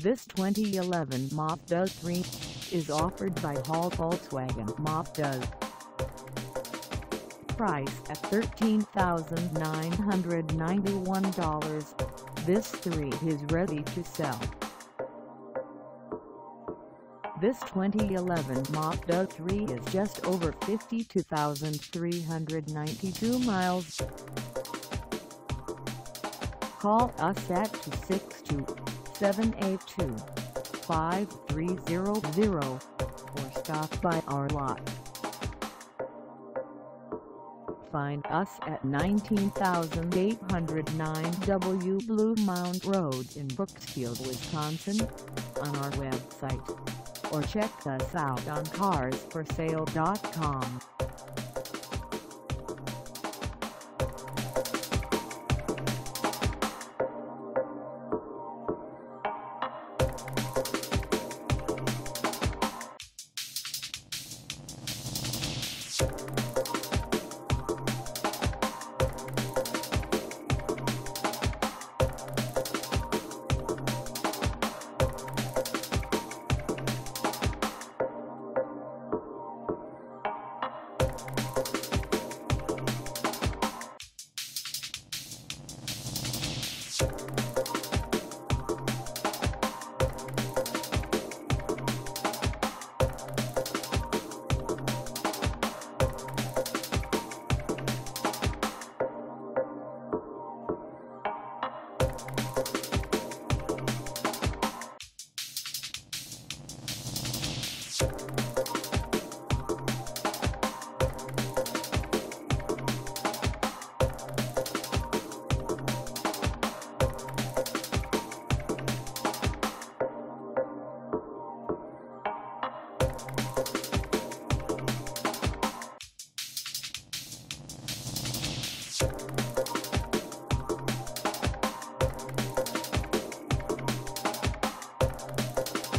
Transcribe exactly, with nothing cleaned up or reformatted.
This twenty eleven Mazda three is offered by Hall Volkswagen Mazdas. Price at thirteen thousand nine hundred ninety-one dollars, this three is ready to sell. This twenty eleven Mazda three is just over fifty-two thousand three hundred ninety-two miles. Call us at two six two, seven eight two, five three zero zero or stop by our lot. Find us at nineteen thousand eight hundred nine W Bluemound Road in Brooksfield, Wisconsin, on our website, or check us out on cars for sale dot com. You